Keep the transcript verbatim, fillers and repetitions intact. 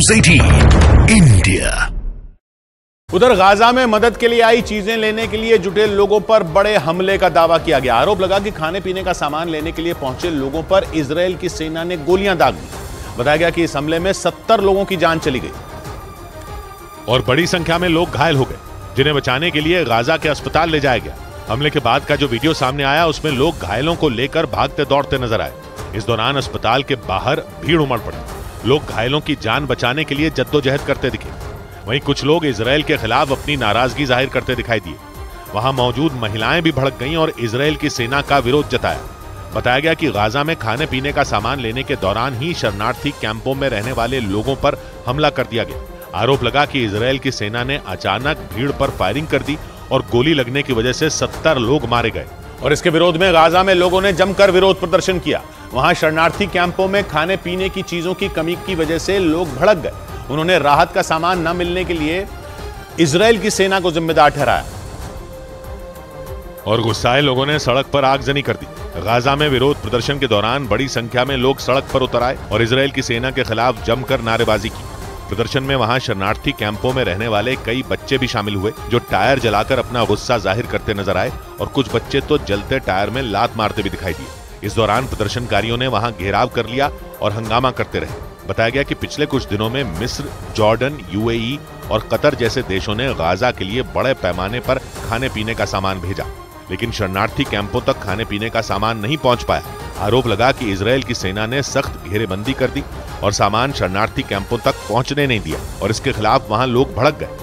News अठारह India. उधर Gaza में मदद के लिए आई चीजें लेने के लिए जुटे लोगों पर बड़े हमले का दावा किया गया। आरोप लगा कि खाने पीने का सामान लेने के लिए पहुंचे लोगों पर इजराइल की सेना ने गोलियां दाग दी। बताया गया कि इस हमले में सत्तर लोगों की जान चली गई और बड़ी संख्या में लोग घायल हो गए, जिन्हें बचाने के लिए गाजा के अस्पताल ले जाया गया। हमले के बाद का जो वीडियो सामने आया उसमें लोग घायलों को लेकर भागते दौड़ते नजर आए। इस दौरान अस्पताल के बाहर भीड़ उमड़ पड़ी। लोग घायलों की जान बचाने के लिए जद्दोजहद करते दिखे। वहीं कुछ लोग इजराइल के खिलाफ अपनी नाराजगी जाहिर करते दिखाई दिए। वहां मौजूद महिलाएं भी भड़क गईं और इजराइल की सेना का विरोध जताया। बताया गया कि गाजा में खाने पीने का सामान लेने के दौरान ही शरणार्थी कैंपों में रहने वाले लोगों पर हमला कर दिया गया। आरोप लगा कि इजराइल की सेना ने अचानक भीड़ पर फायरिंग कर दी और गोली लगने की वजह से सत्तर लोग मारे गए। और इसके विरोध में गाजा में लोगों ने जमकर विरोध प्रदर्शन किया। वहां शरणार्थी कैंपों में खाने पीने की चीजों की कमी की वजह से लोग भड़क गए। उन्होंने राहत का सामान न मिलने के लिए इजराइल की सेना को जिम्मेदार ठहराया और गुस्साए लोगों ने सड़क पर आगजनी कर दी। गाजा में विरोध प्रदर्शन के दौरान बड़ी संख्या में लोग सड़क पर उतर आए और इजराइल की सेना के खिलाफ जमकर नारेबाजी की। प्रदर्शन में वहां शरणार्थी कैंपों में रहने वाले कई बच्चे भी शामिल हुए, जो टायर जलाकर अपना गुस्सा जाहिर करते नजर आए और कुछ बच्चे तो जलते टायर में लात मारते भी दिखाई दिए। इस दौरान प्रदर्शनकारियों ने वहां घेराव कर लिया और हंगामा करते रहे। बताया गया कि पिछले कुछ दिनों में मिस्र, जॉर्डन, यूएई और कतर जैसे देशों ने गाजा के लिए बड़े पैमाने पर खाने पीने का सामान भेजा, लेकिन शरणार्थी कैंपों तक खाने पीने का सामान नहीं पहुंच पाया। आरोप लगा कि इजराइल की सेना ने सख्त घेरेबंदी कर दी और सामान शरणार्थी कैंपों तक पहुंचने नहीं दिया और इसके खिलाफ वहां लोग भड़क गए।